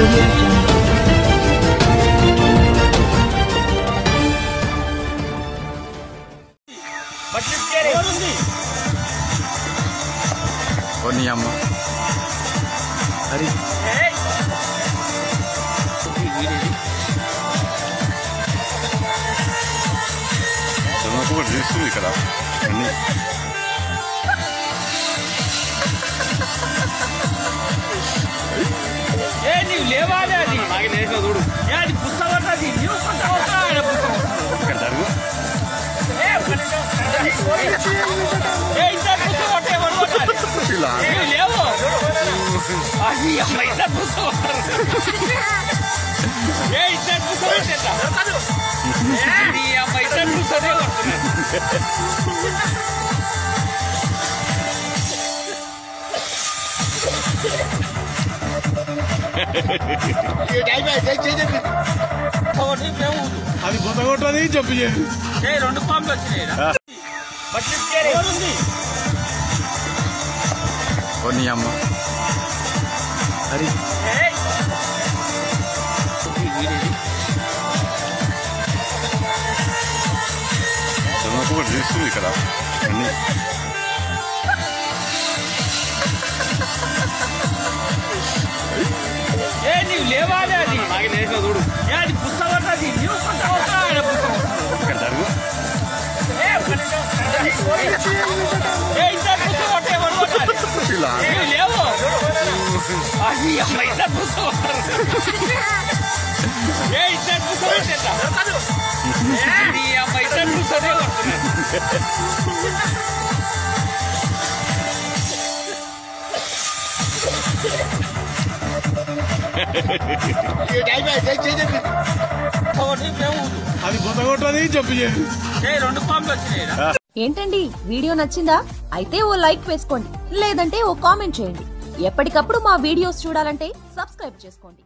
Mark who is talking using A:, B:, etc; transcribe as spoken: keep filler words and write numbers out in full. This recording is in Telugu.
A: Koni amma. Hari. Sama aku berdiri di kana. Ini.
B: Eh, ni lewada ni. Magi nesa dudu. Ya di pustaga tadi. Ni pustaga ada pustaga.
A: Kantaru.
B: Eh, kantaru. Eh, itu pustaga te baru ada.
A: Sila.
B: Eh, lewo. Aji, amma itu pustaga. Eh, itu pustaga te ta. Eh, ni amma itu pustaga te.
C: అది కొత్త కొట్టది చెప్పి
B: రెండు పాములు వచ్చినాయి
A: Koni amma. Hari. Sama aku berdiri di kana. Ini.
B: Eh, ni lewada ni. Magi nesa dudu. Ya di pustaga tadi. Ni pustaga ada pustaga.
A: Kantaru.
B: Eh, kantaru. Eh, itu pustaga te baru ada.
A: Sila.
B: Eh, lewo. Aji, amma itu pustaga. Eh, itu pustaga te ta. Eh, ni amma itu pustaga.
C: అది కొత్త కొట్టది చెప్పి
B: రెండు పాములు వచ్చినాయి
D: ఏంటండి వీడియో నచ్చిందా? అయితే ఓ లైక్ వేసుకోండి, లేదంటే ఓ కామెంట్ చేయండి. ఎప్పటికప్పుడు మా వీడియోస్ చూడాలంటే సబ్స్క్రైబ్ చేసుకోండి.